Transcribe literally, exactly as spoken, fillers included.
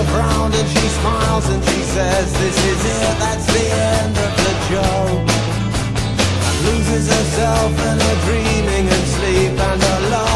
around and she smiles and she says, this is it, that's the end of the joke. Loses herself in her dreaming and sleep and her love